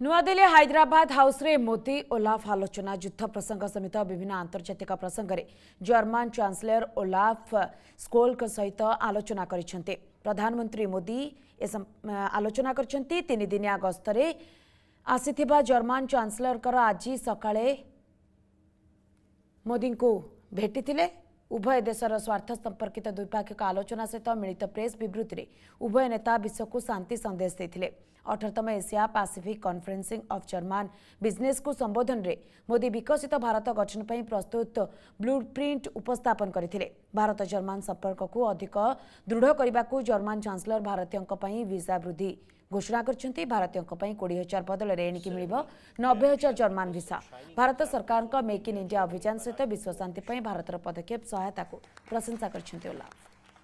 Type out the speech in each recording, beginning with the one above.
नुआदिल्ली Hyderabad house रे Modi Olaf आलोचना युद्ध प्रसंग समेत विभिन्न आंतर्जातिक प्रसंग में जर्मन चांसलर ओलाफ स्कोल्स सहित आलोचना करिसेंते। प्रधानमंत्री मोदी आलोचना करिसेंते। 3 दिनिया गस्तरे आसीथिबा जर्मन चांसलर आज सकाळे मोदी को भेटिथिले। उभय देशर स्वार्थ संपर्कित द्विपाक्षिक आलोचना सहित मिलित प्रेस विवृत्ति में उभय नेता विश्व को शांति संदेश देते। 18तम Asia Pacific conferencing of German business को संबोधन रे मोदी विकसित भारत गठन पर प्रस्तुत ब्लूप्रिंट उपस्थापन करथिले। भारत जर्मन संपर्क को अधिक दृढ़ करने को जर्मन चांसलर भारतीयों वीजा वृद्धि घोषणा करछंती। भारतीयों 20,000 बदल एणिकी मिल 90,000 जर्मन वीसा। भारत सरकार का मेक इन इंडिया अभियान सहित विश्व शांति पर भारतर पदक्षेप सहायता को प्रशंसा करछंती ओलाफ।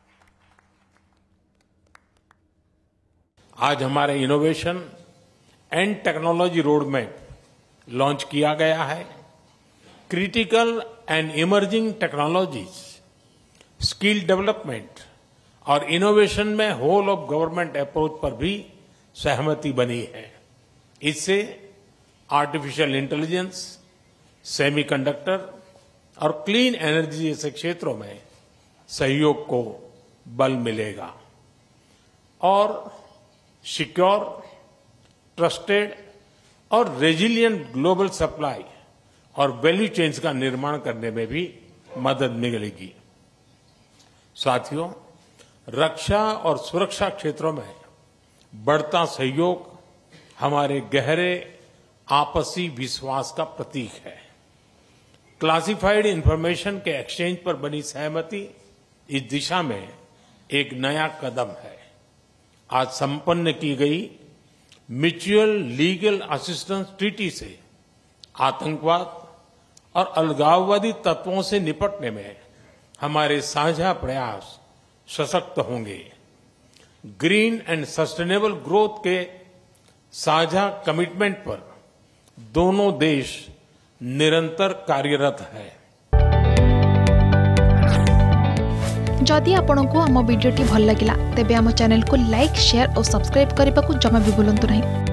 आज हमारे innovation and technology road map launch किया गया है। Critical and emerging technologies, skill development और इनोवेशन में होल ऑफ गवर्नमेंट अप्रोच पर भी सहमति बनी है। इससे आर्टिफिशियल इंटेलिजेंस, सेमीकंडक्टर और क्लीन एनर्जी जैसे क्षेत्रों में सहयोग को बल मिलेगा और सिक्योर, ट्रस्टेड और रेजिलिएंट ग्लोबल सप्लाई और वैल्यू चेन्स का निर्माण करने में भी मदद मिलेगी। साथियों, रक्षा और सुरक्षा क्षेत्रों में बढ़ता सहयोग हमारे गहरे आपसी विश्वास का प्रतीक है। क्लासिफाइड इंफॉर्मेशन के एक्सचेंज पर बनी सहमति इस दिशा में एक नया कदम है। आज संपन्न की गई म्यूचुअल लीगल असिस्टेंस ट्रीटी से आतंकवाद और अलगाववादी तत्वों से निपटने में हमारे साझा प्रयास सशक्त होंगे। ग्रीन एंड सस्टेनेबल ग्रोथ के साझा कमिटमेंट पर दोनों देश निरंतर कार्यरत है। जदि आपंक आम भिडी भल लगा तेब आम चैनल को लाइक, शेयर और सब्सक्राइब करने को जमा भी भूलु नहीं।